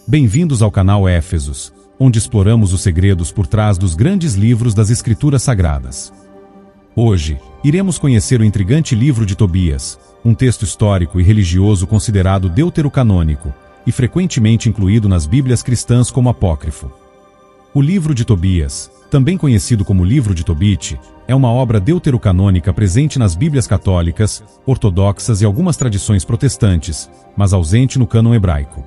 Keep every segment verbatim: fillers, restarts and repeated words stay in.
Bem-vindos ao canal Éfesos, onde exploramos os segredos por trás dos grandes livros das Escrituras Sagradas. Hoje, iremos conhecer o intrigante livro de Tobias, um texto histórico e religioso considerado deuterocanônico e frequentemente incluído nas Bíblias cristãs como apócrifo. O livro de Tobias, também conhecido como livro de Tobit, é uma obra deuterocanônica presente nas Bíblias católicas, ortodoxas e algumas tradições protestantes, mas ausente no cânon hebraico.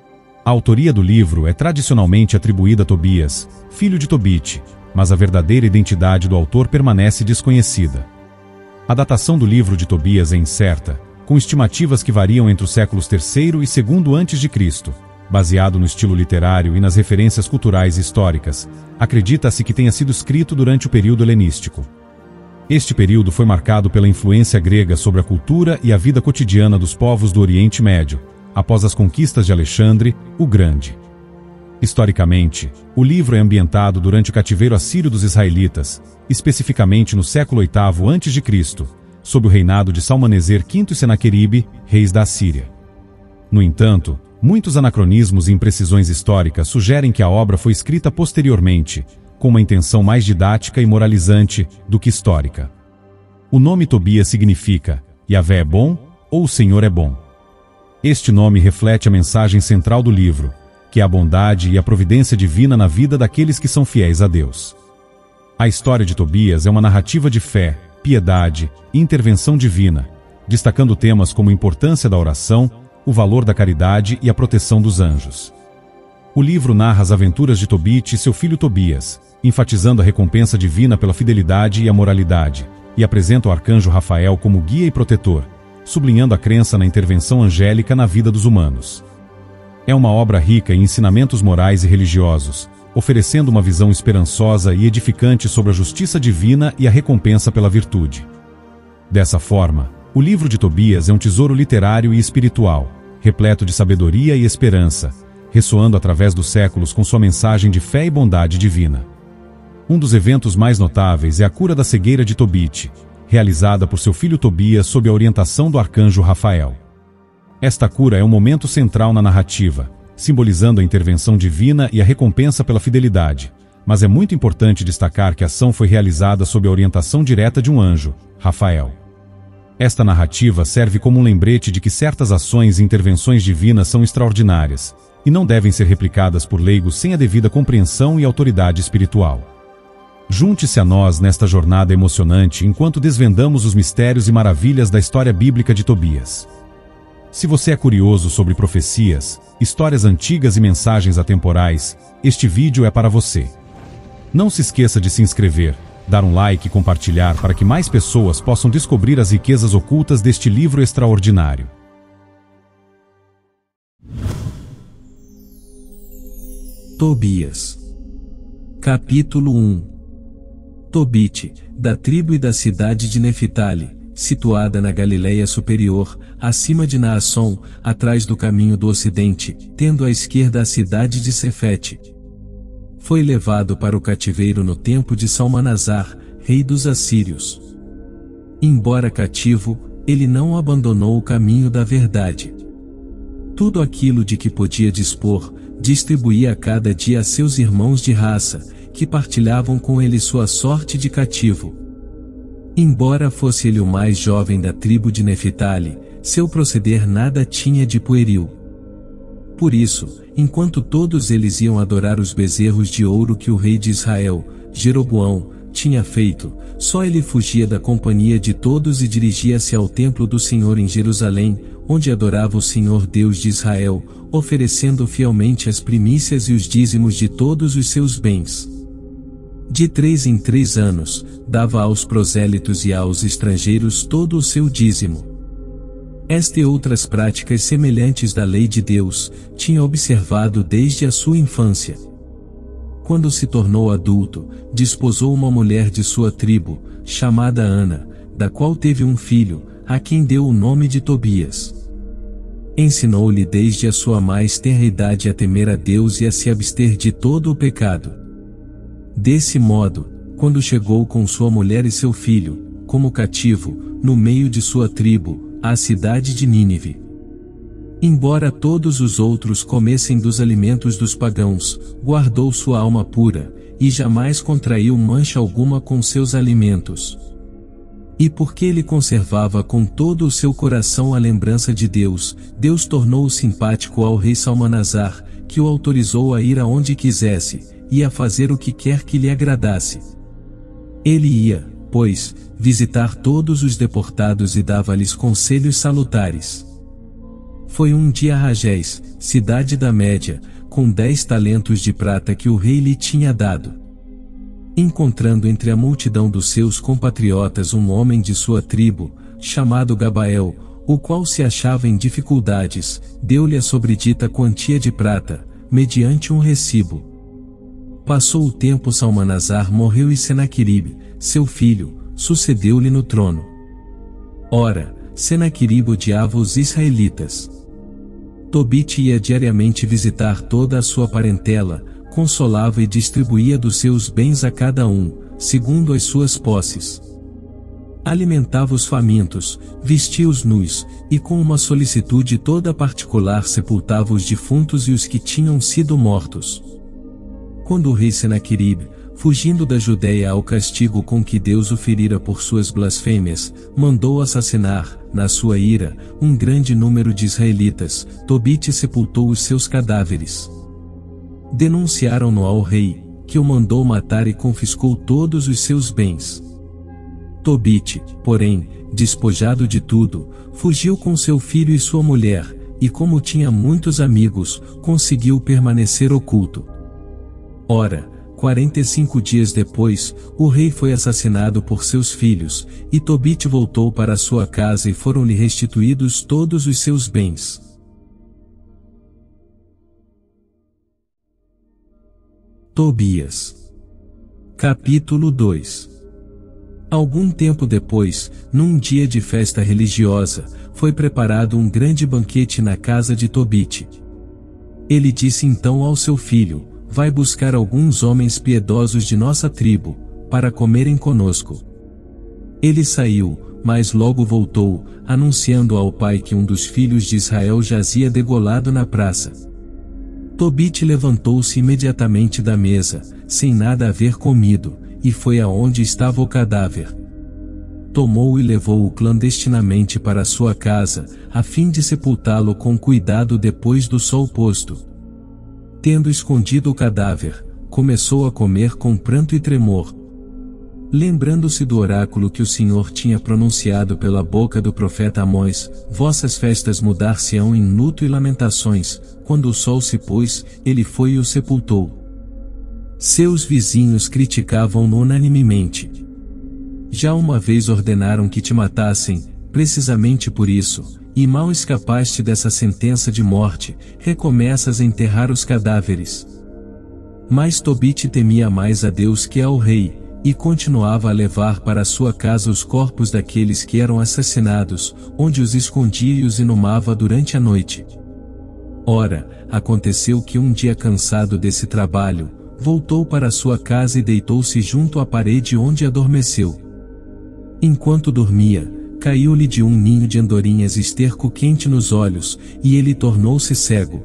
A autoria do livro é tradicionalmente atribuída a Tobias, filho de Tobit, mas a verdadeira identidade do autor permanece desconhecida. A datação do livro de Tobias é incerta, com estimativas que variam entre os séculos terceiro e segundo antes de Cristo. Baseado no estilo literário e nas referências culturais e históricas, acredita-se que tenha sido escrito durante o período helenístico. Este período foi marcado pela influência grega sobre a cultura e a vida cotidiana dos povos do Oriente Médio, após as conquistas de Alexandre, o Grande. Historicamente, o livro é ambientado durante o cativeiro assírio dos israelitas, especificamente no século oitavo antes de Cristo, sob o reinado de Salmaneser quinto e Senaqueribe, reis da Assíria. No entanto, muitos anacronismos e imprecisões históricas sugerem que a obra foi escrita posteriormente, com uma intenção mais didática e moralizante do que histórica. O nome Tobias significa Yahvé é bom ou o Senhor é bom. Este nome reflete a mensagem central do livro, que é a bondade e a providência divina na vida daqueles que são fiéis a Deus. A história de Tobias é uma narrativa de fé, piedade e intervenção divina, destacando temas como a importância da oração, o valor da caridade e a proteção dos anjos. O livro narra as aventuras de Tobit e seu filho Tobias, enfatizando a recompensa divina pela fidelidade e a moralidade, e apresenta o arcanjo Rafael como guia e protetor, sublinhando a crença na intervenção angélica na vida dos humanos. É uma obra rica em ensinamentos morais e religiosos, oferecendo uma visão esperançosa e edificante sobre a justiça divina e a recompensa pela virtude. Dessa forma, o livro de Tobias é um tesouro literário e espiritual, repleto de sabedoria e esperança, ressoando através dos séculos com sua mensagem de fé e bondade divina. Um dos eventos mais notáveis é a cura da cegueira de Tobit, realizada por seu filho Tobias sob a orientação do arcanjo Rafael. Esta cura é um momento central na narrativa, simbolizando a intervenção divina e a recompensa pela fidelidade, mas é muito importante destacar que a ação foi realizada sob a orientação direta de um anjo, Rafael. Esta narrativa serve como um lembrete de que certas ações e intervenções divinas são extraordinárias, e não devem ser replicadas por leigos sem a devida compreensão e autoridade espiritual. Junte-se a nós nesta jornada emocionante enquanto desvendamos os mistérios e maravilhas da história bíblica de Tobias. Se você é curioso sobre profecias, histórias antigas e mensagens atemporais, este vídeo é para você. Não se esqueça de se inscrever, dar um like e compartilhar para que mais pessoas possam descobrir as riquezas ocultas deste livro extraordinário. Tobias. Capítulo um. Tobit, da tribo e da cidade de Neftali, situada na Galileia Superior, acima de Naasson, atrás do caminho do ocidente, tendo à esquerda a cidade de Sefete. Foi levado para o cativeiro no tempo de Salmanasar, rei dos assírios. Embora cativo, ele não abandonou o caminho da verdade. Tudo aquilo de que podia dispor, distribuía a cada dia a seus irmãos de raça, que partilhavam com ele sua sorte de cativo. Embora fosse ele o mais jovem da tribo de Neftali, seu proceder nada tinha de pueril. Por isso, enquanto todos eles iam adorar os bezerros de ouro que o rei de Israel, Jeroboão, tinha feito, só ele fugia da companhia de todos e dirigia-se ao templo do Senhor em Jerusalém, onde adorava o Senhor Deus de Israel, oferecendo fielmente as primícias e os dízimos de todos os seus bens. De três em três anos, dava aos prosélitos e aos estrangeiros todo o seu dízimo. Esta e outras práticas semelhantes da lei de Deus, tinha observado desde a sua infância. Quando se tornou adulto, desposou uma mulher de sua tribo, chamada Ana, da qual teve um filho, a quem deu o nome de Tobias. Ensinou-lhe desde a sua mais tenra idade a temer a Deus e a se abster de todo o pecado. Desse modo, quando chegou com sua mulher e seu filho, como cativo, no meio de sua tribo, à cidade de Nínive, Embora todos os outros comessem dos alimentos dos pagãos, guardou sua alma pura, e jamais contraiu mancha alguma com seus alimentos. E porque ele conservava com todo o seu coração a lembrança de Deus, Deus tornou-o simpático ao rei Salmanasar, que o autorizou a ir aonde quisesse, e a fazer o que quer que lhe agradasse. Ele ia, pois, visitar todos os deportados e dava-lhes conselhos salutares. Foi um dia a Ragés, cidade da Média, com dez talentos de prata que o rei lhe tinha dado. Encontrando entre a multidão dos seus compatriotas um homem de sua tribo, chamado Gabael, o qual se achava em dificuldades, deu-lhe a sobredita quantia de prata, mediante um recibo. Passou o tempo, Salmanasar morreu e Senaqueribe, seu filho, sucedeu-lhe no trono. Ora, Senaqueribe odiava os israelitas. Tobite ia diariamente visitar toda a sua parentela, consolava e distribuía dos seus bens a cada um, segundo as suas posses. Alimentava os famintos, vestia os nus, e com uma solicitude toda particular sepultava os defuntos e os que tinham sido mortos. Quando o rei Senaqueribe, fugindo da Judéia ao castigo com que Deus o ferira por suas blasfêmias, mandou assassinar, na sua ira, um grande número de israelitas, Tobite sepultou os seus cadáveres. Denunciaram-no ao rei, que o mandou matar e confiscou todos os seus bens. Tobite, porém, despojado de tudo, fugiu com seu filho e sua mulher, e como tinha muitos amigos, conseguiu permanecer oculto. Ora, quarenta e cinco dias depois, o rei foi assassinado por seus filhos, e Tobite voltou para sua casa e foram-lhe restituídos todos os seus bens. Tobias. Capítulo dois. Algum tempo depois, num dia de festa religiosa, foi preparado um grande banquete na casa de Tobite. Ele disse então ao seu filho: vai buscar alguns homens piedosos de nossa tribo, para comerem conosco. Ele saiu, mas logo voltou, anunciando ao pai que um dos filhos de Israel jazia degolado na praça. Tobite levantou-se imediatamente da mesa, sem nada haver comido, e foi aonde estava o cadáver. Tomou-o e levou-o clandestinamente para sua casa, a fim de sepultá-lo com cuidado depois do sol posto. Tendo escondido o cadáver, começou a comer com pranto e tremor. Lembrando-se do oráculo que o Senhor tinha pronunciado pela boca do profeta Amós: vossas festas mudar-se-ão em luto e lamentações. Quando o sol se pôs, ele foi e o sepultou. Seus vizinhos criticavam-no unanimemente. Já uma vez ordenaram que te matassem, precisamente por isso, e mal escapaste dessa sentença de morte, recomeças a enterrar os cadáveres. Mas Tobite temia mais a Deus que ao rei, e continuava a levar para sua casa os corpos daqueles que eram assassinados, onde os escondia e os inumava durante a noite. Ora, aconteceu que um dia, cansado desse trabalho, voltou para sua casa e deitou-se junto à parede onde adormeceu. Enquanto dormia, caiu-lhe de um ninho de andorinhas esterco quente nos olhos, e ele tornou-se cego.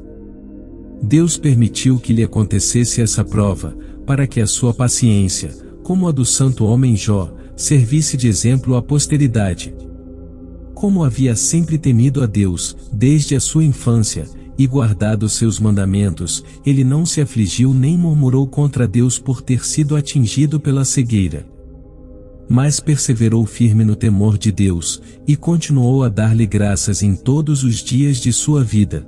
Deus permitiu que lhe acontecesse essa prova, para que a sua paciência, como a do santo homem Jó, servisse de exemplo à posteridade. Como havia sempre temido a Deus, desde a sua infância, e guardado seus mandamentos, ele não se afligiu nem murmurou contra Deus por ter sido atingido pela cegueira. Mas perseverou firme no temor de Deus, e continuou a dar-lhe graças em todos os dias de sua vida.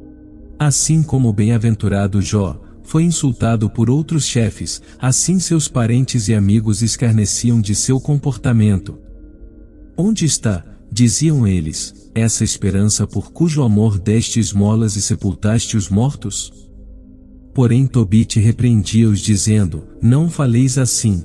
Assim como o bem-aventurado Jó foi insultado por outros chefes, assim seus parentes e amigos escarneciam de seu comportamento. Onde está, diziam eles, essa esperança por cujo amor deste esmolas e sepultaste os mortos? Porém Tobite repreendia-os dizendo: não faleis assim.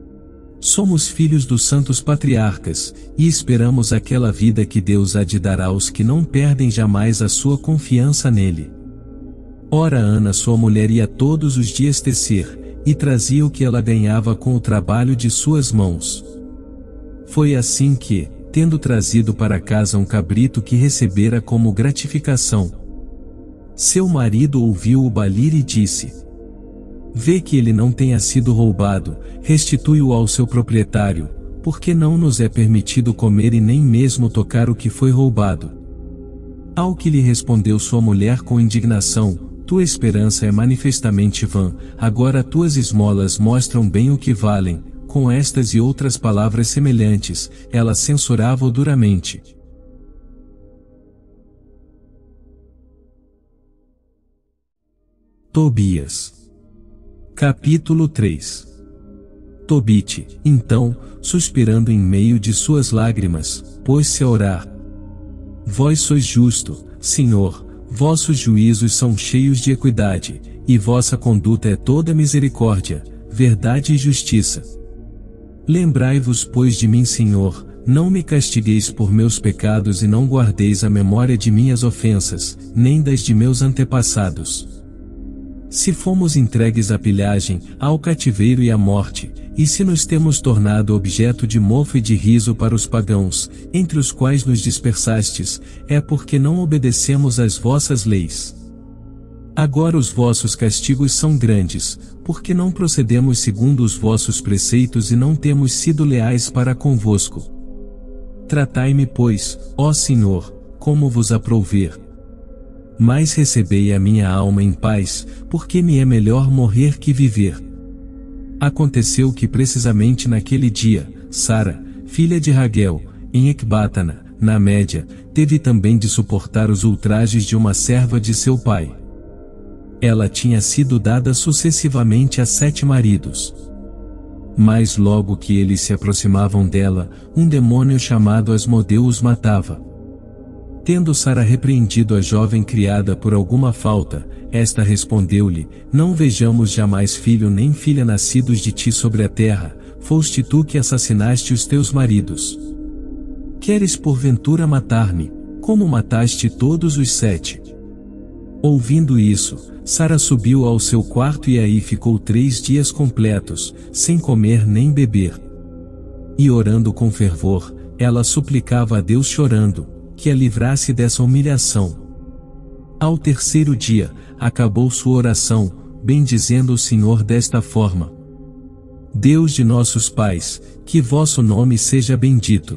Somos filhos dos santos patriarcas, e esperamos aquela vida que Deus há de dar aos que não perdem jamais a sua confiança nele. Ora Ana, sua mulher, ia todos os dias tecer, e trazia o que ela ganhava com o trabalho de suas mãos. Foi assim que, tendo trazido para casa um cabrito que recebera como gratificação. Seu marido ouviu-o balir e disse: Vê que ele não tenha sido roubado, restitui-o ao seu proprietário, porque não nos é permitido comer e nem mesmo tocar o que foi roubado. Ao que lhe respondeu sua mulher com indignação: Tua esperança é manifestamente vã, agora tuas esmolas mostram bem o que valem. Com estas e outras palavras semelhantes, ela censurava-o duramente. Tobias. Capítulo três. Tobite, então, suspirando em meio de suas lágrimas, pôs-se a orar. Vós sois justo, Senhor, vossos juízos são cheios de equidade, e vossa conduta é toda misericórdia, verdade e justiça. Lembrai-vos, pois, de mim, Senhor, não me castigueis por meus pecados e não guardeis a memória de minhas ofensas, nem das de meus antepassados. Se fomos entregues à pilhagem, ao cativeiro e à morte, e se nos temos tornado objeto de mofo e de riso para os pagãos, entre os quais nos dispersastes, é porque não obedecemos às vossas leis. Agora os vossos castigos são grandes, porque não procedemos segundo os vossos preceitos e não temos sido leais para convosco. Tratai-me, pois, ó Senhor, como vos aprouver. Mas recebei a minha alma em paz, porque me é melhor morrer que viver. Aconteceu que precisamente naquele dia, Sara, filha de Raguel, em Ecbátana, na Média, teve também de suportar os ultrajes de uma serva de seu pai. Ela tinha sido dada sucessivamente a sete maridos. Mas logo que eles se aproximavam dela, um demônio chamado Asmodeu os matava. Tendo Sara repreendido a jovem criada por alguma falta, esta respondeu-lhe: Não vejamos jamais filho nem filha nascidos de ti sobre a terra, foste tu que assassinaste os teus maridos. Queres porventura matar-me, como mataste todos os sete? Ouvindo isso, Sara subiu ao seu quarto e aí ficou três dias completos, sem comer nem beber. E orando com fervor, ela suplicava a Deus chorando, que a livrasse dessa humilhação. Ao terceiro dia, acabou sua oração, bendizendo o Senhor desta forma: Deus de nossos pais, que vosso nome seja bendito.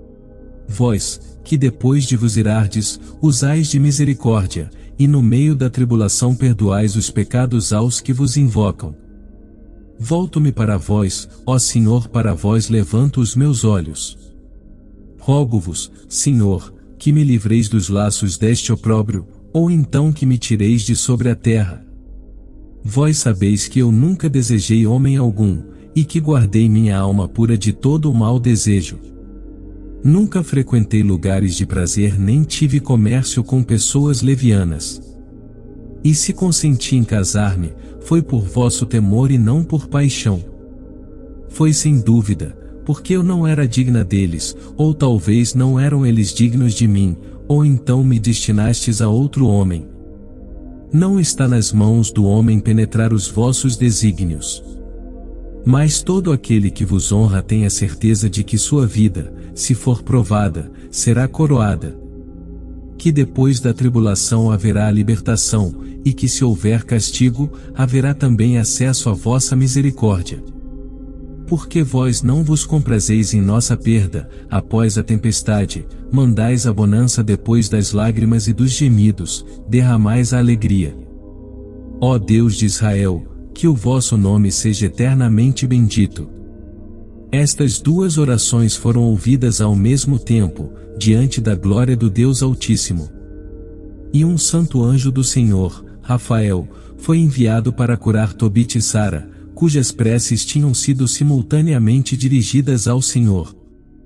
Vós, que depois de vos irardes, usais de misericórdia, e no meio da tribulação perdoais os pecados aos que vos invocam. Volto-me para vós, ó Senhor, para vós levanto os meus olhos. Rogo-vos, Senhor, que me livreis dos laços deste opróbrio, ou então que me tireis de sobre a terra. Vós sabeis que eu nunca desejei homem algum, e que guardei minha alma pura de todo o mau desejo. Nunca frequentei lugares de prazer nem tive comércio com pessoas levianas. E se consenti em casar-me, foi por vosso temor e não por paixão. Foi sem dúvida, porque eu não era digna deles, ou talvez não eram eles dignos de mim, ou então me destinastes a outro homem. Não está nas mãos do homem penetrar os vossos desígnios. Mas todo aquele que vos honra tem a certeza de que sua vida, se for provada, será coroada. Que depois da tribulação haverá a libertação, e que se houver castigo, haverá também acesso à vossa misericórdia. Porque vós não vos comprazeis em nossa perda, após a tempestade, mandais a bonança depois das lágrimas e dos gemidos, derramais a alegria. Ó Deus de Israel, que o vosso nome seja eternamente bendito. Estas duas orações foram ouvidas ao mesmo tempo, diante da glória do Deus Altíssimo. E um santo anjo do Senhor, Rafael, foi enviado para curar Tobite e Sara, cujas preces tinham sido simultaneamente dirigidas ao Senhor.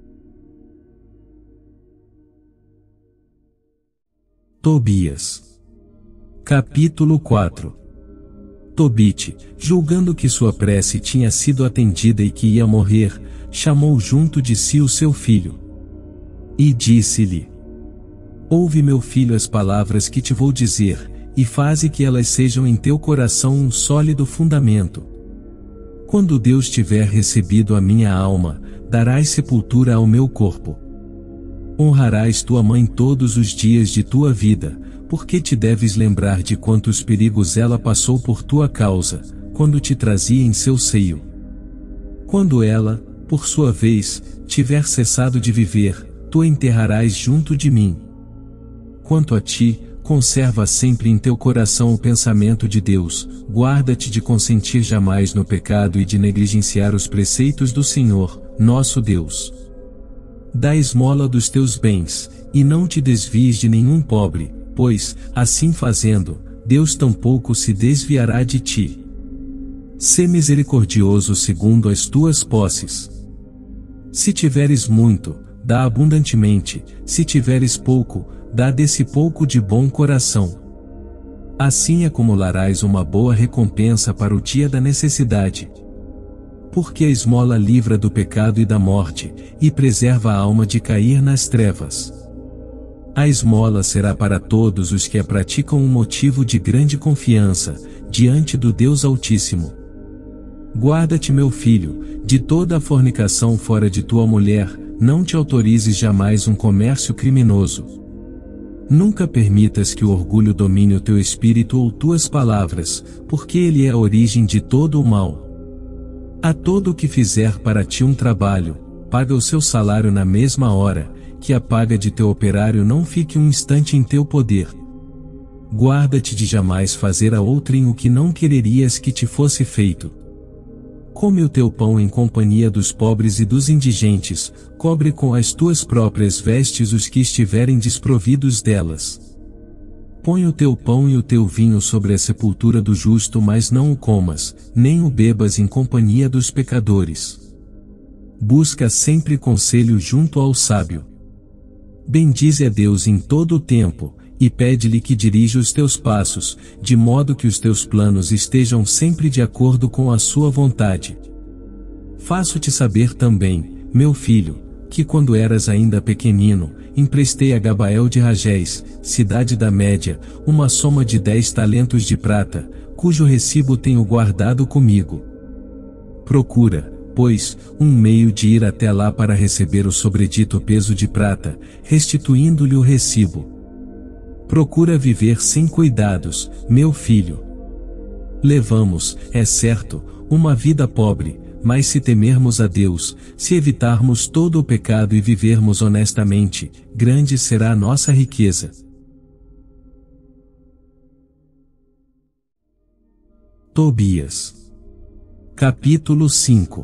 Tobias. Capítulo quatro. Tobite, julgando que sua prece tinha sido atendida e que ia morrer, chamou junto de si o seu filho. E disse-lhe: Ouve, meu filho, as palavras que te vou dizer, e faze que elas sejam em teu coração um sólido fundamento. Quando Deus tiver recebido a minha alma, darás sepultura ao meu corpo. Honrarás tua mãe todos os dias de tua vida, porque te deves lembrar de quantos perigos ela passou por tua causa, quando te trazia em seu seio. Quando ela, por sua vez, tiver cessado de viver, tu a enterrarás junto de mim. Quanto a ti, conserva sempre em teu coração o pensamento de Deus, guarda-te de consentir jamais no pecado e de negligenciar os preceitos do Senhor, nosso Deus. Dá esmola dos teus bens, e não te desvies de nenhum pobre, pois, assim fazendo, Deus tampouco se desviará de ti. Sê misericordioso segundo as tuas posses. Se tiveres muito, dá abundantemente, se tiveres pouco, dá desse pouco de bom coração. Assim acumularás uma boa recompensa para o dia da necessidade. Porque a esmola livra do pecado e da morte, e preserva a alma de cair nas trevas. A esmola será para todos os que a praticam um motivo de grande confiança, diante do Deus Altíssimo. Guarda-te, meu filho, de toda a fornicação fora de tua mulher, não te autorizes jamais um comércio criminoso. Nunca permitas que o orgulho domine o teu espírito ou tuas palavras, porque ele é a origem de todo o mal. A todo o que fizer para ti um trabalho, paga o seu salário na mesma hora, que a paga de teu operário não fique um instante em teu poder. Guarda-te de jamais fazer a outrem o que não quererias que te fosse feito. Come o teu pão em companhia dos pobres e dos indigentes, cobre com as tuas próprias vestes os que estiverem desprovidos delas. Põe o teu pão e o teu vinho sobre a sepultura do justo, mas não o comas, nem o bebas em companhia dos pecadores. Busca sempre conselho junto ao sábio. Bendize a Deus em todo o tempo, e pede-lhe que dirija os teus passos, de modo que os teus planos estejam sempre de acordo com a sua vontade. Faço-te saber também, meu filho, que quando eras ainda pequenino, emprestei a Gabael de Ragés, cidade da Média, uma soma de dez talentos de prata, cujo recibo tenho guardado comigo. Procura, pois, um meio de ir até lá para receber o sobredito peso de prata, restituindo-lhe o recibo. Procura viver sem cuidados, meu filho. Levamos, é certo, uma vida pobre, mas se temermos a Deus, se evitarmos todo o pecado e vivermos honestamente, grande será a nossa riqueza. Tobias. Capítulo cinco.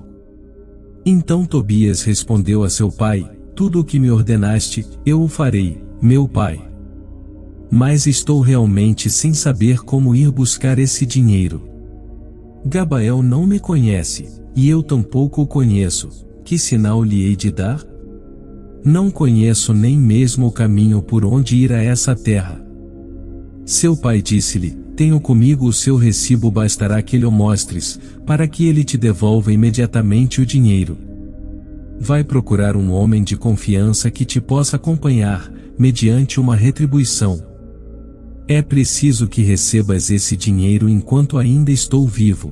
Então Tobias respondeu a seu pai: Tudo o que me ordenaste, eu o farei, meu pai. Mas estou realmente sem saber como ir buscar esse dinheiro. Gabael não me conhece, e eu tampouco o conheço. Que sinal lhe hei de dar? Não conheço nem mesmo o caminho por onde ir a essa terra. Seu pai disse-lhe: Tenho comigo o seu recibo, bastará que lhe o mostres, para que ele te devolva imediatamente o dinheiro. Vai procurar um homem de confiança que te possa acompanhar, mediante uma retribuição. É preciso que recebas esse dinheiro enquanto ainda estou vivo.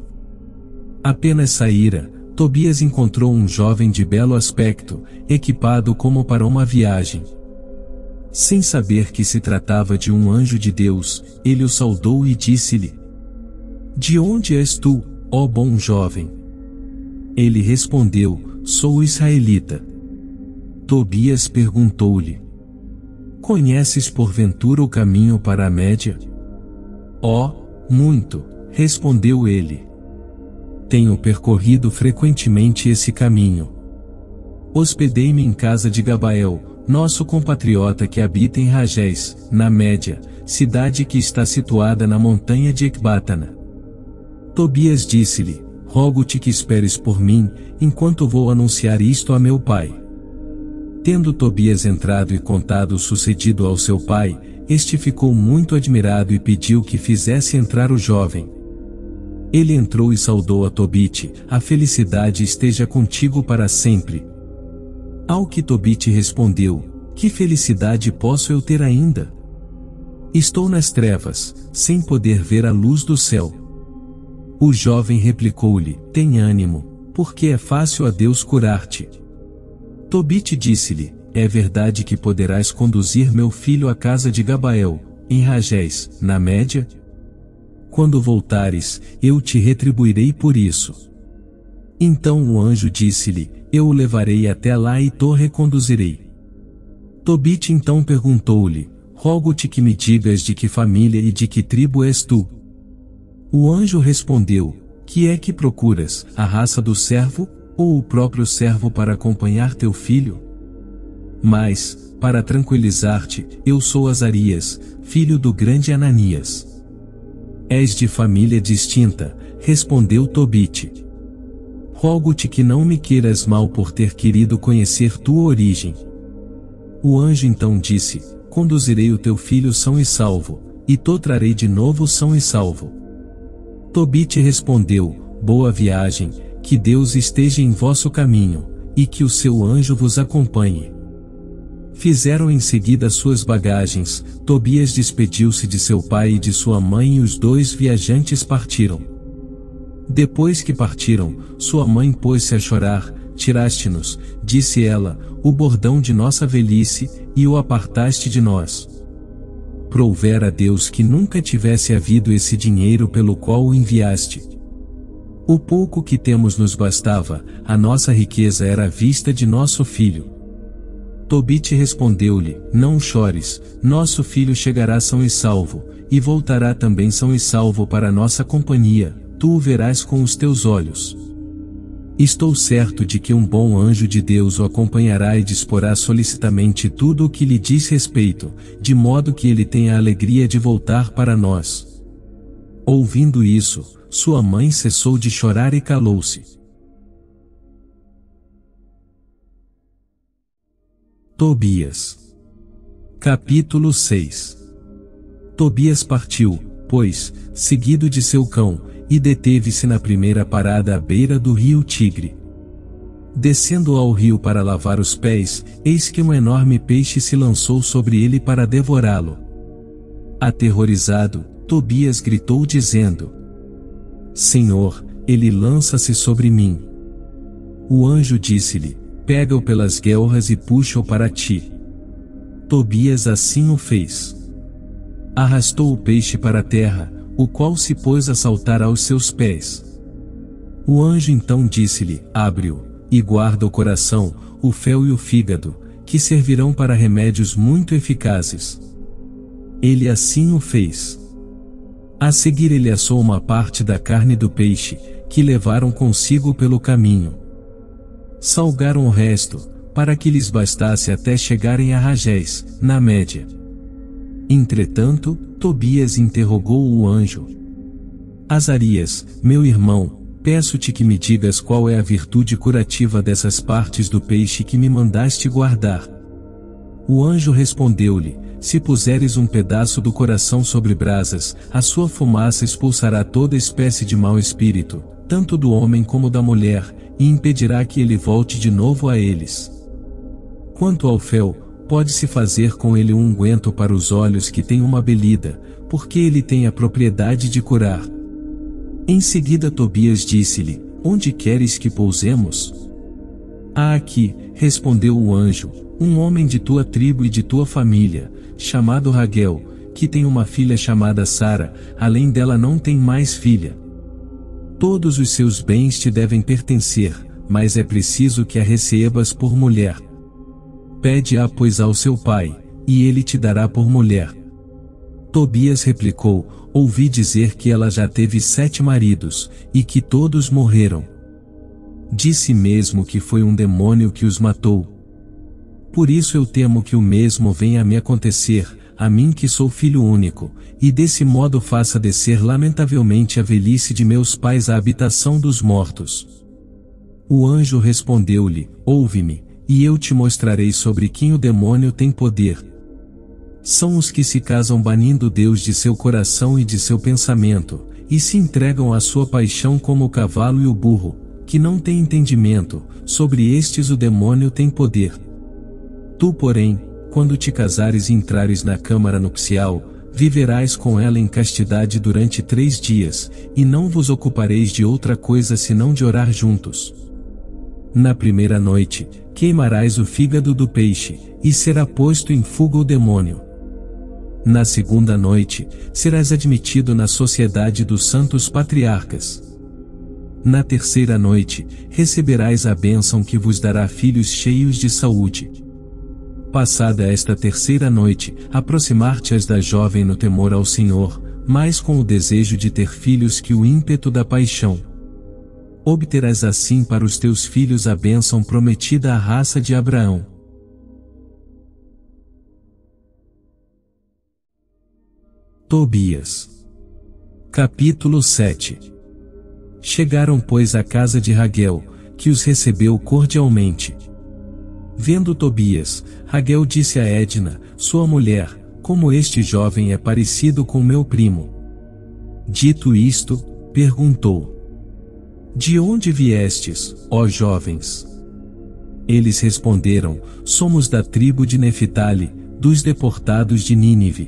Apenas saíra, Tobias encontrou um jovem de belo aspecto, equipado como para uma viagem. Sem saber que se tratava de um anjo de Deus, ele o saudou e disse-lhe: De onde és tu, ó bom jovem? Ele respondeu: Sou israelita. Tobias perguntou-lhe: Conheces porventura o caminho para a Média? Ó, muito, respondeu ele. Tenho percorrido frequentemente esse caminho. Hospedei-me em casa de Gabael, nosso compatriota que habita em Ragés, na Média, cidade que está situada na montanha de Ecbátana. Tobias disse-lhe: Rogo-te que esperes por mim, enquanto vou anunciar isto a meu pai. Tendo Tobias entrado e contado o sucedido ao seu pai, este ficou muito admirado e pediu que fizesse entrar o jovem. Ele entrou e saudou a Tobite: A felicidade esteja contigo para sempre. Ao que Tobite respondeu: Que felicidade posso eu ter ainda? Estou nas trevas, sem poder ver a luz do céu. O jovem replicou-lhe: Tem ânimo, porque é fácil a Deus curar-te. Tobite disse-lhe: é verdade que poderás conduzir meu filho à casa de Gabael, em Ragés, na Média? Quando voltares, eu te retribuirei por isso. Então o anjo disse-lhe, eu o levarei até lá e te reconduzirei. Tobite então perguntou-lhe, rogo-te que me digas de que família e de que tribo és tu. O anjo respondeu, que é que procuras, a raça do servo, ou o próprio servo para acompanhar teu filho? Mas, para tranquilizar-te, eu sou Azarias, filho do grande Ananias. És de família distinta, respondeu Tobite. Rogo-te que não me queiras mal por ter querido conhecer tua origem. O anjo então disse, conduzirei o teu filho são e salvo, e te trarei de novo são e salvo. Tobite respondeu, boa viagem, que Deus esteja em vosso caminho, e que o seu anjo vos acompanhe. Fizeram em seguida suas bagagens, Tobias despediu-se de seu pai e de sua mãe e os dois viajantes partiram. Depois que partiram, sua mãe pôs-se a chorar, tiraste-nos, disse ela, o bordão de nossa velhice, e o apartaste de nós. Prouvera a Deus que nunca tivesse havido esse dinheiro pelo qual o enviaste. O pouco que temos nos bastava, a nossa riqueza era à vista de nosso filho. Tobite respondeu-lhe, não chores, nosso filho chegará são e salvo, e voltará também são e salvo para nossa companhia, tu o verás com os teus olhos. Estou certo de que um bom anjo de Deus o acompanhará e disporá solicitamente tudo o que lhe diz respeito, de modo que ele tenha a alegria de voltar para nós. Ouvindo isso, sua mãe cessou de chorar e calou-se. Tobias. Capítulo seis. Tobias partiu, pois, seguido de seu cão, e deteve-se na primeira parada à beira do rio Tigre. Descendo ao rio para lavar os pés, eis que um enorme peixe se lançou sobre ele para devorá-lo. Aterrorizado, Tobias gritou dizendo, Senhor, ele lança-se sobre mim. O anjo disse-lhe, pega-o pelas guelras e puxa-o para ti. Tobias assim o fez. Arrastou o peixe para a terra, o qual se pôs a saltar aos seus pés. O anjo então disse-lhe, abre-o, e guarda o coração, o fel e o fígado, que servirão para remédios muito eficazes. Ele assim o fez. A seguir ele assou uma parte da carne do peixe, que levaram consigo pelo caminho. Salgaram o resto, para que lhes bastasse até chegarem a Ragés, na Média. Entretanto, Tobias interrogou o anjo. Azarias, meu irmão, peço-te que me digas qual é a virtude curativa dessas partes do peixe que me mandaste guardar. O anjo respondeu-lhe, se puseres um pedaço do coração sobre brasas, a sua fumaça expulsará toda espécie de mau espírito, tanto do homem como da mulher, e impedirá que ele volte de novo a eles. Quanto ao fel, pode-se fazer com ele um unguento para os olhos que tem uma belida, porque ele tem a propriedade de curar. Em seguida Tobias disse-lhe, onde queres que pousemos? Há aqui, respondeu o anjo, um homem de tua tribo e de tua família, chamado Raguel, que tem uma filha chamada Sara, além dela não tem mais filha. Todos os seus bens te devem pertencer, mas é preciso que a recebas por mulher. Pede-a pois ao seu pai, e ele te dará por mulher. Tobias replicou, ouvi dizer que ela já teve sete maridos, e que todos morreram. Disse mesmo que foi um demônio que os matou. Por isso eu temo que o mesmo venha a me acontecer, a mim que sou filho único, e desse modo faça descer lamentavelmente a velhice de meus pais à habitação dos mortos. O anjo respondeu-lhe, ouve-me, e eu te mostrarei sobre quem o demônio tem poder. São os que se casam banindo Deus de seu coração e de seu pensamento, e se entregam à sua paixão como o cavalo e o burro, que não têm entendimento, sobre estes o demônio tem poder. Tu, porém, quando te casares e entrares na câmara nupcial, viverás com ela em castidade durante três dias, e não vos ocupareis de outra coisa senão de orar juntos. Na primeira noite, queimarás o fígado do peixe, e será posto em fuga o demônio. Na segunda noite, serás admitido na sociedade dos santos patriarcas. Na terceira noite, receberás a bênção que vos dará filhos cheios de saúde. Passada esta terceira noite, aproximar-te-ás da jovem no temor ao Senhor, mas com o desejo de ter filhos que o ímpeto da paixão. Obterás assim para os teus filhos a bênção prometida à raça de Abraão. Tobias. Capítulo sete. Chegaram pois à casa de Raguel, que os recebeu cordialmente. Vendo Tobias, Raguel disse a Edna, sua mulher, como este jovem é parecido com meu primo. Dito isto, perguntou: De onde viestes, ó jovens? Eles responderam: Somos da tribo de Neftali, dos deportados de Nínive.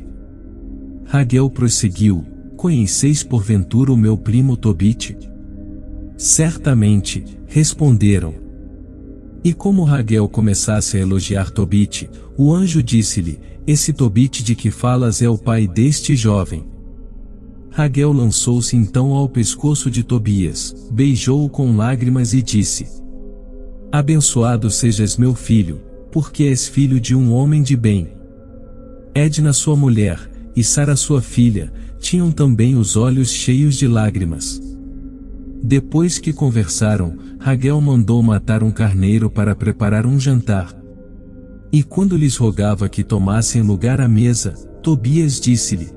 Raguel prosseguiu: Conheceis porventura o meu primo Tobite? Certamente, responderam. E como Raguel começasse a elogiar Tobite, o anjo disse-lhe: Esse Tobite de que falas é o pai deste jovem. Raguel lançou-se então ao pescoço de Tobias, beijou-o com lágrimas e disse: Abençoado sejas meu filho, porque és filho de um homem de bem. Edna sua mulher, e Sara sua filha, tinham também os olhos cheios de lágrimas. Depois que conversaram, Raguel mandou matar um carneiro para preparar um jantar. E quando lhes rogava que tomassem lugar à mesa, Tobias disse-lhe: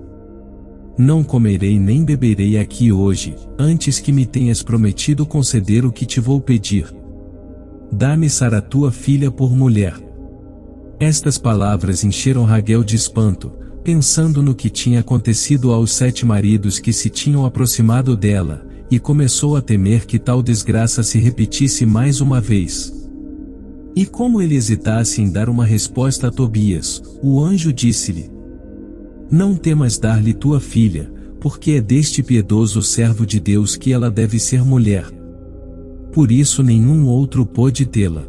Não comerei nem beberei aqui hoje, antes que me tenhas prometido conceder o que te vou pedir. Dá-me Sara tua filha por mulher. Estas palavras encheram Raguel de espanto, pensando no que tinha acontecido aos sete maridos que se tinham aproximado dela, e começou a temer que tal desgraça se repetisse mais uma vez. E como ele hesitasse em dar uma resposta a Tobias, o anjo disse-lhe: Não temas dar-lhe tua filha, porque é deste piedoso servo de Deus que ela deve ser mulher. Por isso nenhum outro pôde tê-la.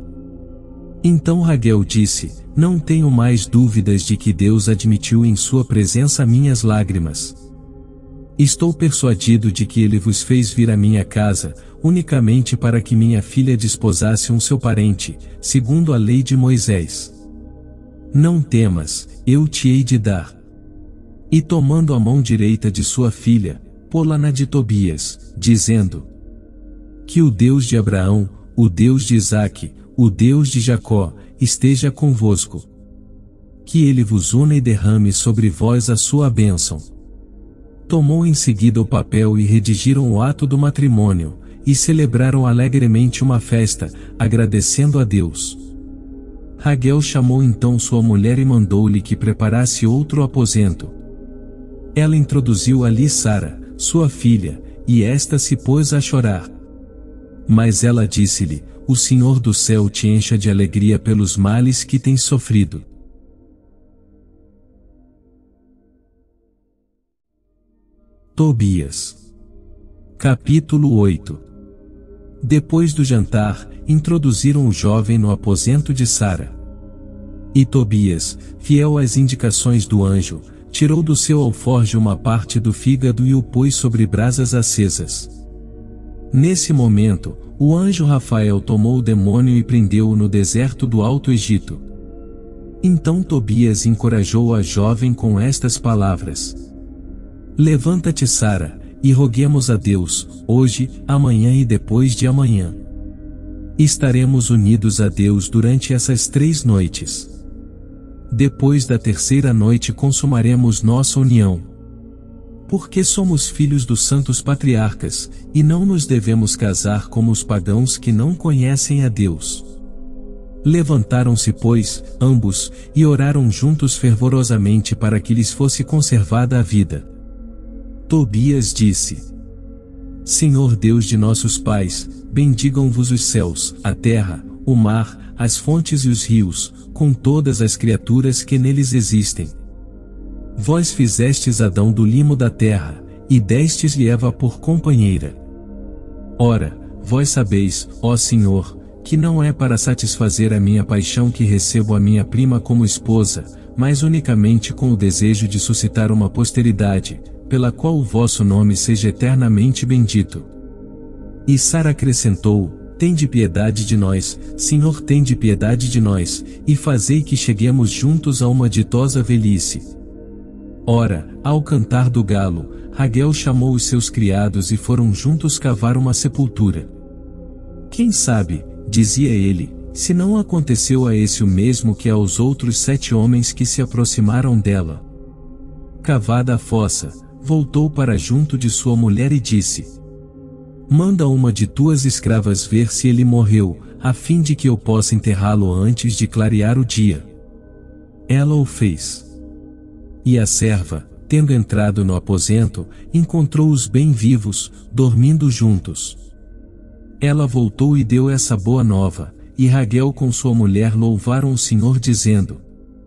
Então Raguel disse: Não tenho mais dúvidas de que Deus admitiu em sua presença minhas lágrimas. Estou persuadido de que ele vos fez vir à minha casa, unicamente para que minha filha desposasse um seu parente, segundo a lei de Moisés. Não temas, eu te hei de dar. E tomando a mão direita de sua filha, pô-la na de Tobias, dizendo: Que o Deus de Abraão, o Deus de Isaque, o Deus de Jacó, esteja convosco. Que ele vos una e derrame sobre vós a sua bênção. Tomou em seguida o papel e redigiram o ato do matrimônio, e celebraram alegremente uma festa, agradecendo a Deus. Raguel chamou então sua mulher e mandou-lhe que preparasse outro aposento. Ela introduziu ali Sara, sua filha, e esta se pôs a chorar. Mas ela disse-lhe: O Senhor do céu te encha de alegria pelos males que tens sofrido. Tobias. Capítulo oito. Depois do jantar, introduziram o jovem no aposento de Sara. E Tobias, fiel às indicações do anjo, tirou do seu alforje uma parte do fígado e o pôs sobre brasas acesas. Nesse momento, o anjo Rafael tomou o demônio e prendeu-o no deserto do Alto Egito. Então Tobias encorajou a jovem com estas palavras: Levanta-te, Sara, e roguemos a Deus, hoje, amanhã e depois de amanhã. Estaremos unidos a Deus durante essas três noites. Depois da terceira noite consumaremos nossa união. Porque somos filhos dos santos patriarcas, e não nos devemos casar como os pagãos que não conhecem a Deus. Levantaram-se, pois, ambos, e oraram juntos fervorosamente para que lhes fosse conservada a vida. Tobias disse: Senhor Deus de nossos pais, bendigam-vos os céus, a terra, o mar, as fontes e os rios, com todas as criaturas que neles existem. Vós fizestes Adão do limo da terra, e destes-lhe Eva por companheira. Ora, vós sabeis, ó Senhor, que não é para satisfazer a minha paixão que recebo a minha prima como esposa, mas unicamente com o desejo de suscitar uma posteridade, pela qual o vosso nome seja eternamente bendito. E Sara acrescentou: Tende piedade de nós, Senhor, tende piedade de nós, e fazei que cheguemos juntos a uma ditosa velhice. Ora, ao cantar do galo, Raguel chamou os seus criados e foram juntos cavar uma sepultura. Quem sabe, dizia ele, se não aconteceu a esse o mesmo que aos outros sete homens que se aproximaram dela. Cavada a fossa, voltou para junto de sua mulher e disse: Manda uma de tuas escravas ver se ele morreu, a fim de que eu possa enterrá-lo antes de clarear o dia. Ela o fez. E a serva, tendo entrado no aposento, encontrou-os bem vivos, dormindo juntos. Ela voltou e deu essa boa nova, e Raguel com sua mulher louvaram o Senhor dizendo: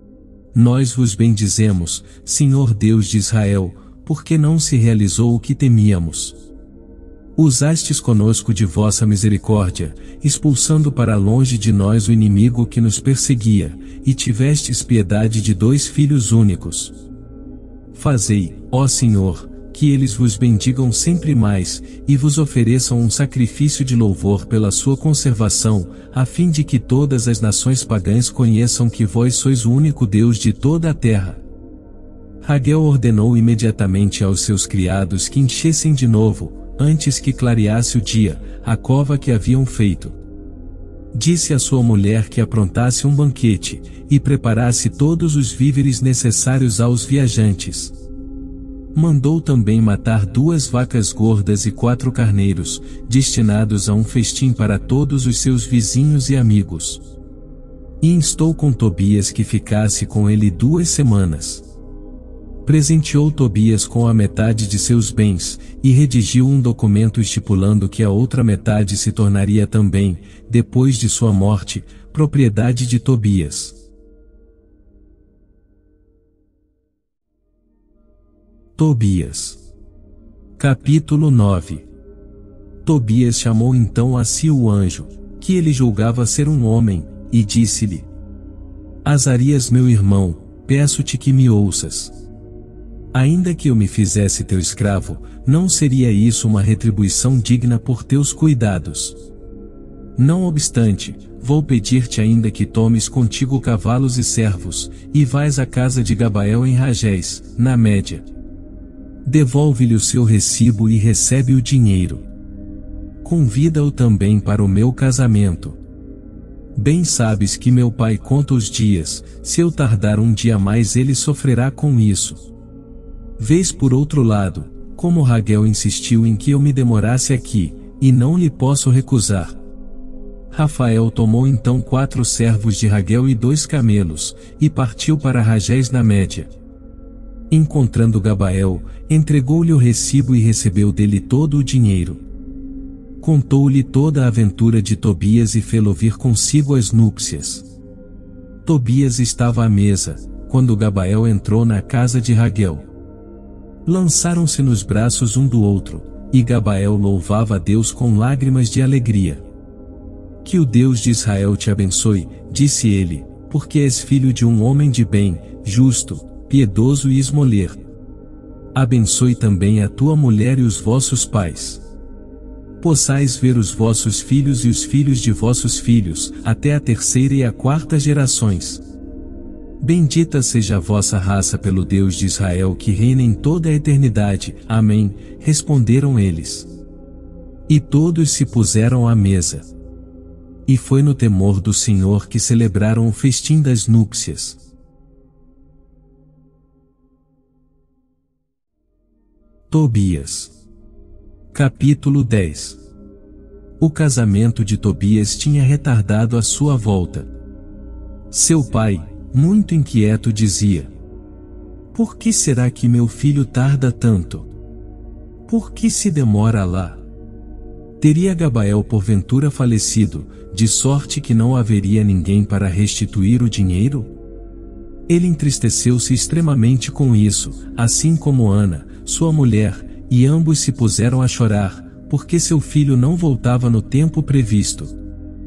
Nós vos bendizemos, Senhor Deus de Israel, porque não se realizou o que temíamos. Usastes conosco de vossa misericórdia, expulsando para longe de nós o inimigo que nos perseguia, e tivestes piedade de dois filhos únicos. Fazei, ó Senhor, que eles vos bendigam sempre mais, e vos ofereçam um sacrifício de louvor pela sua conservação, a fim de que todas as nações pagãs conheçam que vós sois o único Deus de toda a terra. Raguel ordenou imediatamente aos seus criados que enchessem de novo, antes que clareasse o dia, a cova que haviam feito. Disse à sua mulher que aprontasse um banquete, e preparasse todos os víveres necessários aos viajantes. Mandou também matar duas vacas gordas e quatro carneiros, destinados a um festim para todos os seus vizinhos e amigos. E instou com Tobias que ficasse com ele duas semanas. Presenteou Tobias com a metade de seus bens, e redigiu um documento estipulando que a outra metade se tornaria também, depois de sua morte, propriedade de Tobias. Tobias. Capítulo nove. Tobias chamou então a si o anjo, que ele julgava ser um homem, e disse-lhe: Azarias, meu irmão, peço-te que me ouças. Ainda que eu me fizesse teu escravo, não seria isso uma retribuição digna por teus cuidados. Não obstante, vou pedir-te ainda que tomes contigo cavalos e servos, e vais à casa de Gabael em Ragés, na Média. Devolve-lhe o seu recibo e recebe o dinheiro. Convida-o também para o meu casamento. Bem sabes que meu pai conta os dias, se eu tardar um dia mais ele sofrerá com isso. Vês por outro lado, como Raguel insistiu em que eu me demorasse aqui, e não lhe posso recusar. Rafael tomou então quatro servos de Raguel e dois camelos, e partiu para Ragés na Média. Encontrando Gabael, entregou-lhe o recibo e recebeu dele todo o dinheiro. Contou-lhe toda a aventura de Tobias e fê-lo vir consigo às núpcias. Tobias estava à mesa, quando Gabael entrou na casa de Raguel. Lançaram-se nos braços um do outro, e Gabael louvava a Deus com lágrimas de alegria. Que o Deus de Israel te abençoe, disse ele, porque és filho de um homem de bem, justo, piedoso e esmoler. Abençoe também a tua mulher e os vossos pais. Possais ver os vossos filhos e os filhos de vossos filhos, até a terceira e a quarta gerações. Bendita seja a vossa raça pelo Deus de Israel que reina em toda a eternidade. Amém, responderam eles. E todos se puseram à mesa. E foi no temor do Senhor que celebraram o festim das núpcias. Tobias. Capítulo dez. O casamento de Tobias tinha retardado a sua volta. Seu pai, muito inquieto, dizia: Por que será que meu filho tarda tanto? Por que se demora lá? Teria Gabael porventura falecido, de sorte que não haveria ninguém para restituir o dinheiro? Ele entristeceu-se extremamente com isso, assim como Ana, sua mulher, e ambos se puseram a chorar, porque seu filho não voltava no tempo previsto.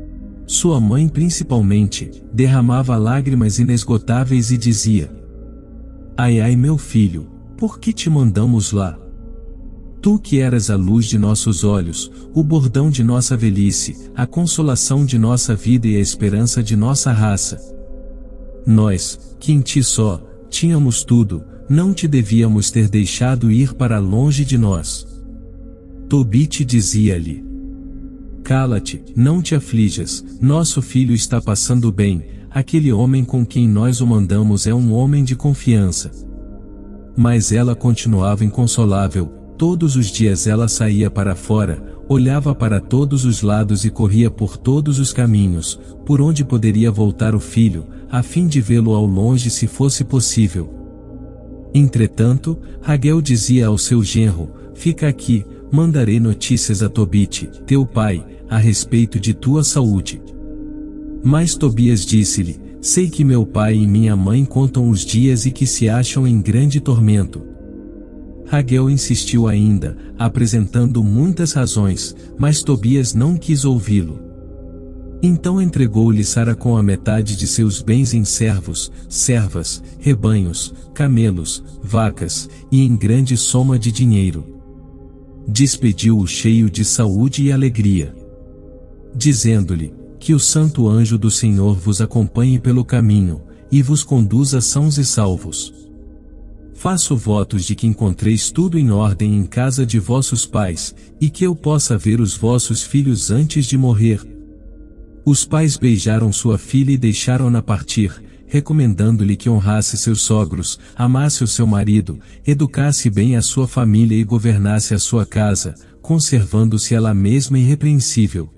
Sua mãe principalmente, derramava lágrimas inesgotáveis e dizia: Ai ai meu filho, por que te mandamos lá? Tu que eras a luz de nossos olhos, o bordão de nossa velhice, a consolação de nossa vida e a esperança de nossa raça. Nós, que em ti só, tínhamos tudo, não te devíamos ter deixado ir para longe de nós. Tobit dizia-lhe: Cala-te, não te aflijas, nosso filho está passando bem, aquele homem com quem nós o mandamos é um homem de confiança. Mas ela continuava inconsolável, todos os dias ela saía para fora, olhava para todos os lados e corria por todos os caminhos, por onde poderia voltar o filho, a fim de vê-lo ao longe se fosse possível. Entretanto, Raguel dizia ao seu genro: Fica aqui, mandarei notícias a Tobit, teu pai, a respeito de tua saúde. Mas Tobias disse-lhe: Sei que meu pai e minha mãe contam os dias e que se acham em grande tormento. Raguel insistiu ainda, apresentando muitas razões, mas Tobias não quis ouvi-lo. Então entregou-lhe Sara com a metade de seus bens em servos, servas, rebanhos, camelos, vacas, e em grande soma de dinheiro. Despediu-o cheio de saúde e alegria, dizendo-lhe: Que o santo anjo do Senhor vos acompanhe pelo caminho, e vos conduza sãos e salvos. Faço votos de que encontreis tudo em ordem em casa de vossos pais, e que eu possa ver os vossos filhos antes de morrer. Os pais beijaram sua filha e deixaram-na partir, recomendando-lhe que honrasse seus sogros, amasse o seu marido, educasse bem a sua família e governasse a sua casa, conservando-se ela mesma irrepreensível.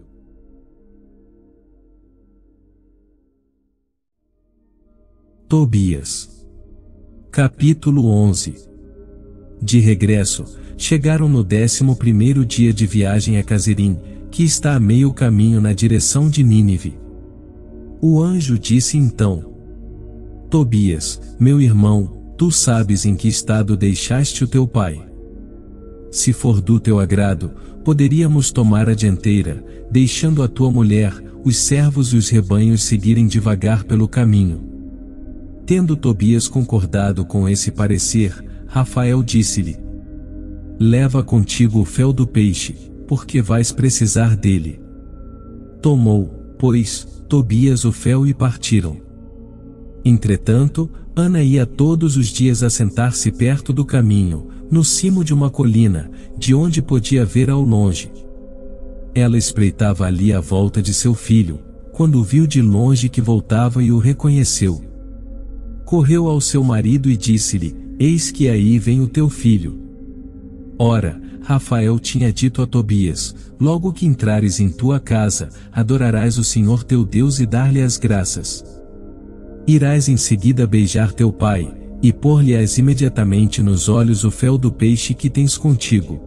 Tobias. Capítulo onze. De regresso, chegaram no décimo primeiro dia de viagem a Cazerim, que está a meio caminho na direção de Nínive. O anjo disse então: Tobias, meu irmão, tu sabes em que estado deixaste o teu pai. Se for do teu agrado, poderíamos tomar a dianteira, deixando a tua mulher, os servos e os rebanhos seguirem devagar pelo caminho. Tendo Tobias concordado com esse parecer, Rafael disse-lhe: Leva contigo o fel do peixe, porque vais precisar dele. Tomou, pois, Tobias o fel e partiram. Entretanto, Ana ia todos os dias assentar-se perto do caminho, no cimo de uma colina, de onde podia ver ao longe. Ela espreitava ali a volta de seu filho, quando viu de longe que voltava e o reconheceu. Correu ao seu marido e disse-lhe: Eis que aí vem o teu filho. Ora, Rafael tinha dito a Tobias: Logo que entrares em tua casa, adorarás o Senhor teu Deus e dar-lhe as graças. Irás em seguida beijar teu pai, e pôr-lhe-ás imediatamente nos olhos o fel do peixe que tens contigo.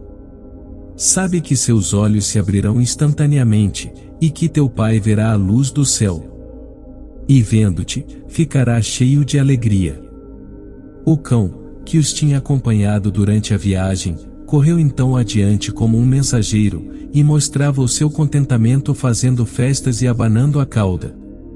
Sabe que seus olhos se abrirão instantaneamente, e que teu pai verá a luz do céu. E vendo-te, ficará cheio de alegria. O cão, que os tinha acompanhado durante a viagem, correu então adiante como um mensageiro, e mostrava o seu contentamento fazendo festas e abanando a cauda.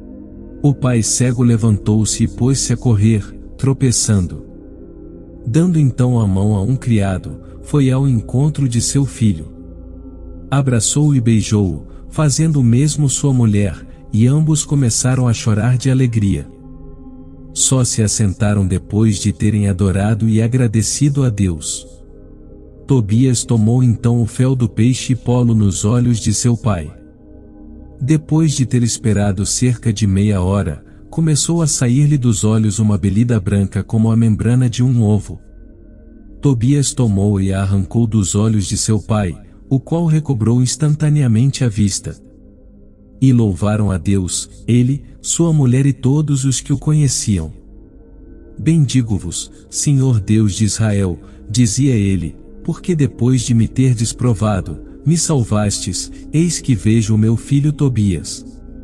O pai cego levantou-se e pôs-se a correr, tropeçando. Dando então a mão a um criado, foi ao encontro de seu filho. Abraçou-o e beijou-o, fazendo o mesmo sua mulher, e ambos começaram a chorar de alegria. Só se assentaram depois de terem adorado e agradecido a Deus. Tobias tomou então o fel do peixe e pô-lo nos olhos de seu pai. Depois de ter esperado cerca de meia hora, começou a sair-lhe dos olhos uma belida branca como a membrana de um ovo. Tobias tomou e a arrancou dos olhos de seu pai, o qual recobrou instantaneamente a vista. E louvaram a Deus, ele, sua mulher e todos os que o conheciam. Bendigo-vos, Senhor Deus de Israel, dizia ele, porque depois de me terdes provado, me salvastes, eis que vejo o meu filho Tobias.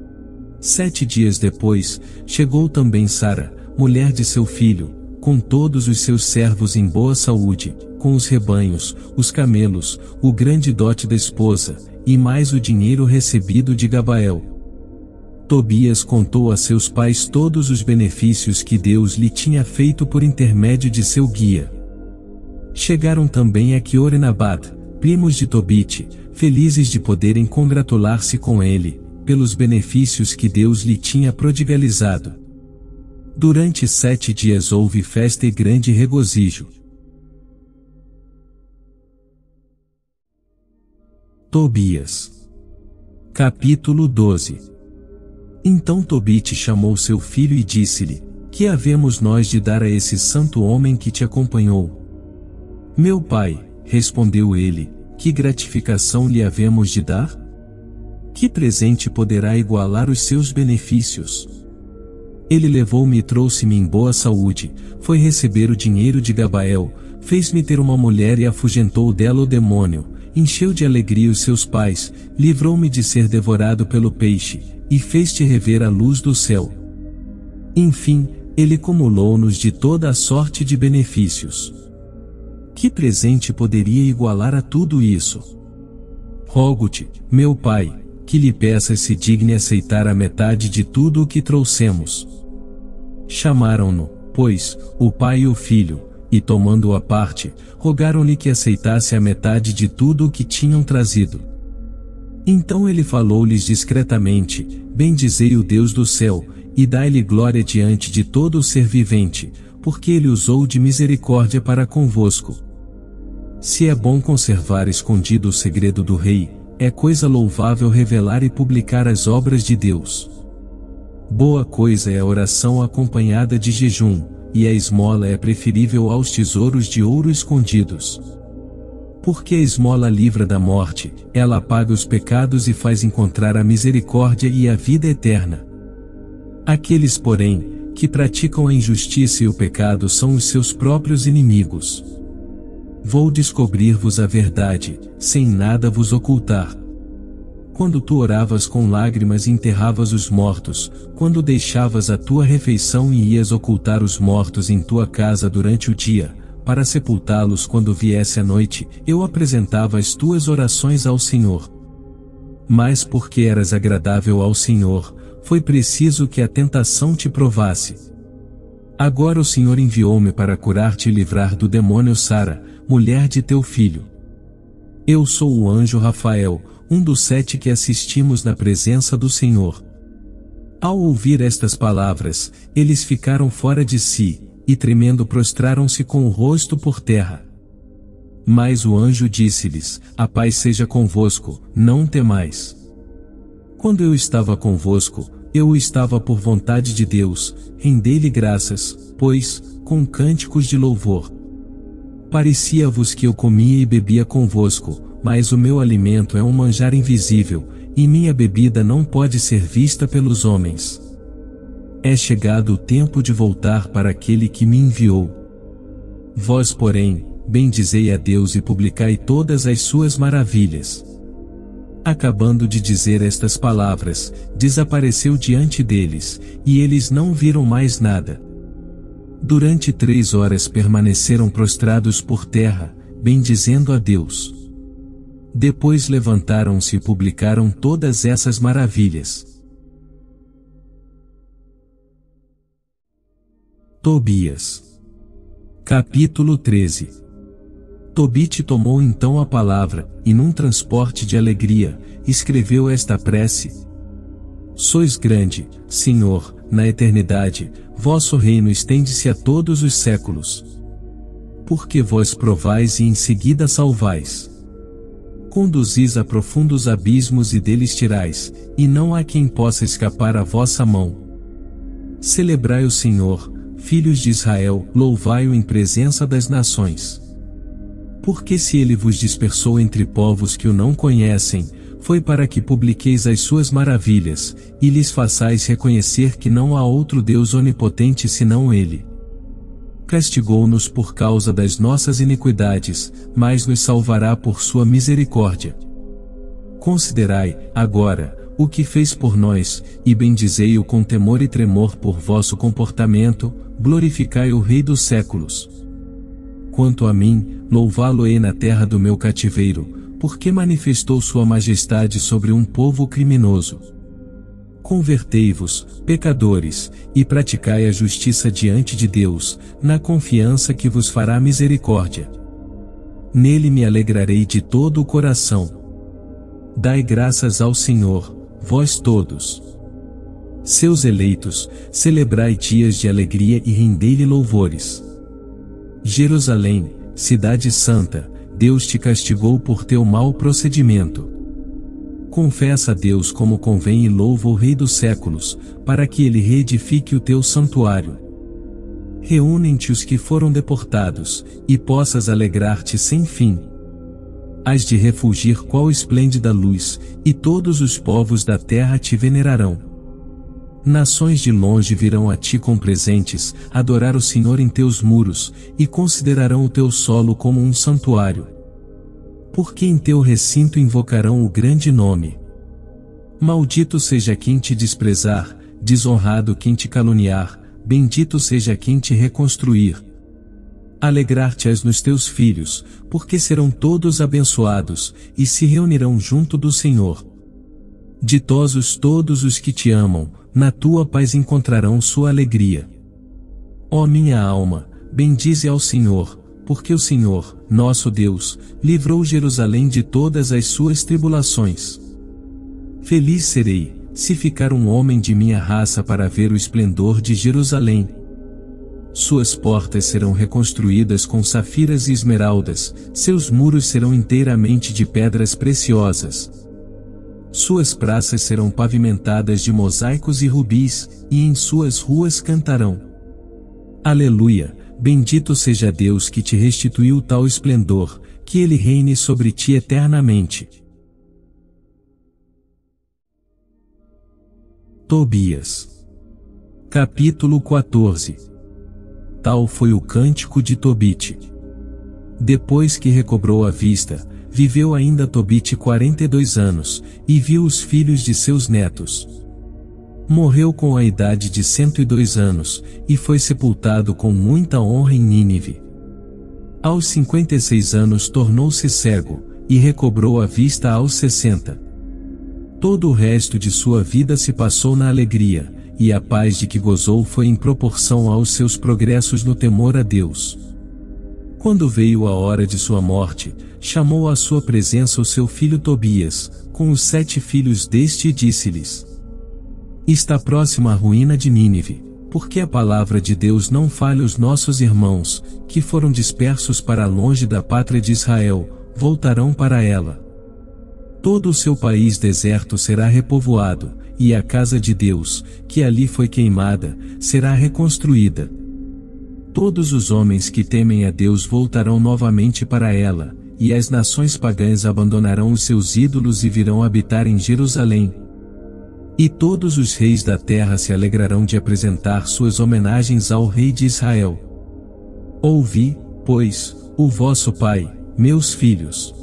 Sete dias depois, chegou também Sara, mulher de seu filho, com todos os seus servos em boa saúde, com os rebanhos, os camelos, o grande dote da esposa, e mais o dinheiro recebido de Gabael. Tobias contou a seus pais todos os benefícios que Deus lhe tinha feito por intermédio de seu guia. Chegaram também a Quior e Nabat, primos de Tobite, felizes de poderem congratular-se com ele, pelos benefícios que Deus lhe tinha prodigalizado. Durante sete dias houve festa e grande regozijo. Tobias. Capítulo doze. Então Tobite chamou seu filho e disse-lhe: Que havemos nós de dar a esse santo homem que te acompanhou? Meu pai, respondeu ele, que gratificação lhe havemos de dar? Que presente poderá igualar os seus benefícios? Ele levou-me e trouxe-me em boa saúde, foi receber o dinheiro de Gabael, fez-me ter uma mulher e afugentou dela o demônio, encheu de alegria os seus pais, livrou-me de ser devorado pelo peixe, e fez-te rever a luz do céu. Enfim, ele cumulou-nos de toda a sorte de benefícios. Que presente poderia igualar a tudo isso? Rogo-te, meu pai, que lhe peças se digne aceitar a metade de tudo o que trouxemos. Chamaram-no, pois, o pai e o filho, e tomando-o à parte, rogaram-lhe que aceitasse a metade de tudo o que tinham trazido. Então ele falou-lhes discretamente: Bendizei o Deus do céu, e dai-lhe glória diante de todo o ser vivente, porque ele usou de misericórdia para convosco. Se é bom conservar escondido o segredo do rei, é coisa louvável revelar e publicar as obras de Deus. Boa coisa é a oração acompanhada de jejum, e a esmola é preferível aos tesouros de ouro escondidos. Porque a esmola livra da morte, ela apaga os pecados e faz encontrar a misericórdia e a vida eterna. Aqueles, porém, que praticam a injustiça e o pecado são os seus próprios inimigos. Vou descobrir-vos a verdade, sem nada vos ocultar. Quando tu oravas com lágrimas e enterravas os mortos, quando deixavas a tua refeição e ias ocultar os mortos em tua casa durante o dia, para sepultá-los quando viesse a noite, eu apresentava as tuas orações ao Senhor. Mas porque eras agradável ao Senhor, foi preciso que a tentação te provasse. Agora o Senhor enviou-me para curar-te e livrar do demônio Sara, mulher de teu filho. Eu sou o anjo Rafael, um dos sete que assistimos na presença do Senhor. Ao ouvir estas palavras, eles ficaram fora de si, e tremendo prostraram-se com o rosto por terra. Mas o anjo disse-lhes: A paz seja convosco, não temais. Quando eu estava convosco, eu o estava por vontade de Deus, rendei-lhe graças, pois, com cânticos de louvor. Parecia-vos que eu comia e bebia convosco, mas o meu alimento é um manjar invisível, e minha bebida não pode ser vista pelos homens. É chegado o tempo de voltar para aquele que me enviou. Vós, porém, bendizei a Deus e publicai todas as suas maravilhas. Acabando de dizer estas palavras, desapareceu diante deles, e eles não viram mais nada. Durante três horas permaneceram prostrados por terra, bendizendo a Deus. Depois levantaram-se e publicaram todas essas maravilhas. Tobias. Capítulo treze. Tobite tomou então a palavra, e num transporte de alegria, escreveu esta prece: Sois grande, Senhor, na eternidade, vosso reino estende-se a todos os séculos. Porque vós provais e em seguida salvais. Conduzis a profundos abismos e deles tirais, e não há quem possa escapar à vossa mão. Celebrai o Senhor, filhos de Israel, louvai-o em presença das nações. Porque se ele vos dispersou entre povos que o não conhecem, foi para que publiqueis as suas maravilhas, e lhes façais reconhecer que não há outro Deus onipotente senão ele. Castigou-nos por causa das nossas iniquidades, mas nos salvará por sua misericórdia. Considerai, agora, o que fez por nós, e bendizei-o com temor e tremor por vosso comportamento, glorificai o Rei dos séculos. Quanto a mim, louvá-lo-ei na terra do meu cativeiro, porque manifestou sua majestade sobre um povo criminoso. Convertei-vos, pecadores, e praticai a justiça diante de Deus, na confiança que vos fará misericórdia. Nele me alegrarei de todo o coração. Dai graças ao Senhor, vós todos. Seus eleitos, celebrai dias de alegria e rendei-lhe louvores. Jerusalém, cidade santa, Deus te castigou por teu mau procedimento. Confessa a Deus como convém e louva o Rei dos séculos, para que ele reedifique o teu santuário. Reúnem-te os que foram deportados, e possas alegrar-te sem fim. Hás de refulgir qual esplêndida luz, e todos os povos da terra te venerarão. Nações de longe virão a ti com presentes, adorar o Senhor em teus muros, e considerarão o teu solo como um santuário. Porque em teu recinto invocarão o grande nome. Maldito seja quem te desprezar, desonrado quem te caluniar, bendito seja quem te reconstruir. Alegrar-te-ás nos teus filhos, porque serão todos abençoados, e se reunirão junto do Senhor. Ditosos todos os que te amam, na tua paz encontrarão sua alegria. Ó minha alma, bendize ao Senhor, porque o Senhor, nosso Deus, livrou Jerusalém de todas as suas tribulações. Feliz serei, se ficar um homem de minha raça para ver o esplendor de Jerusalém. Suas portas serão reconstruídas com safiras e esmeraldas, seus muros serão inteiramente de pedras preciosas. Suas praças serão pavimentadas de mosaicos e rubis, e em suas ruas cantarão. Aleluia, bendito seja Deus que te restituiu tal esplendor, que ele reine sobre ti eternamente. Tobias. Capítulo quatorze. Tal foi o cântico de Tobite. Depois que recobrou a vista, viveu ainda Tobite quarenta e dois anos, e viu os filhos de seus netos. Morreu com a idade de cento e dois anos, e foi sepultado com muita honra em Nínive. Aos cinquenta e seis anos tornou-se cego, e recobrou a vista aos sessenta. Todo o resto de sua vida se passou na alegria, e a paz de que gozou foi em proporção aos seus progressos no temor a Deus. Quando veio a hora de sua morte, chamou à sua presença o seu filho Tobias, com os sete filhos deste e disse-lhes: Está próxima a ruína de Nínive, porque a palavra de Deus não falha os nossos irmãos, que foram dispersos para longe da pátria de Israel, voltarão para ela. Todo o seu país deserto será repovoado, e a casa de Deus, que ali foi queimada, será reconstruída. Todos os homens que temem a Deus voltarão novamente para ela, e as nações pagãs abandonarão os seus ídolos e virão habitar em Jerusalém. E todos os reis da terra se alegrarão de apresentar suas homenagens ao Rei de Israel. Ouvi, pois, o vosso Pai, meus filhos.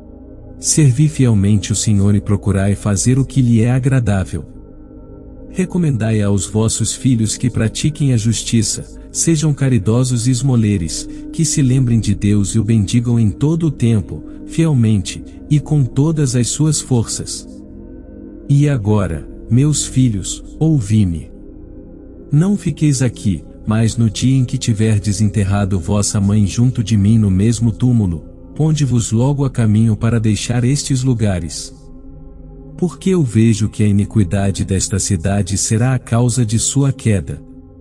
Servi fielmente o Senhor e procurai fazer o que lhe é agradável. Recomendai aos vossos filhos que pratiquem a justiça, sejam caridosos e esmoleres, que se lembrem de Deus e o bendigam em todo o tempo, fielmente, e com todas as suas forças. E agora, meus filhos, ouvi-me. Não fiqueis aqui, mas no dia em que tiverdes enterrado vossa mãe junto de mim no mesmo túmulo, ponde-vos logo a caminho para deixar estes lugares. Porque eu vejo que a iniquidade desta cidade será a causa de sua queda.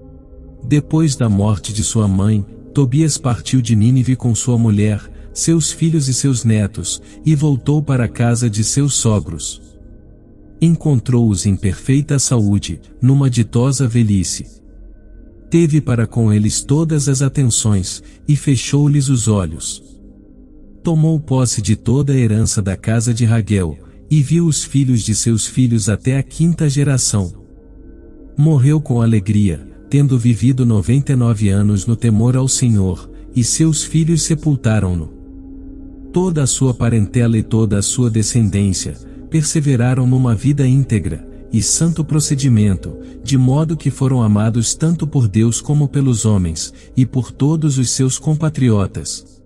Depois da morte de sua mãe, Tobias partiu de Nínive com sua mulher, seus filhos e seus netos, e voltou para a casa de seus sogros. Encontrou-os em perfeita saúde, numa ditosa velhice. Teve para com eles todas as atenções, e fechou-lhes os olhos. Tomou posse de toda a herança da casa de Raguel, e viu os filhos de seus filhos até a quinta geração. Morreu com alegria, tendo vivido noventa e nove anos no temor ao Senhor, e seus filhos sepultaram-no. Toda a sua parentela e toda a sua descendência perseveraram numa vida íntegra e santo procedimento, de modo que foram amados tanto por Deus como pelos homens, e por todos os seus compatriotas.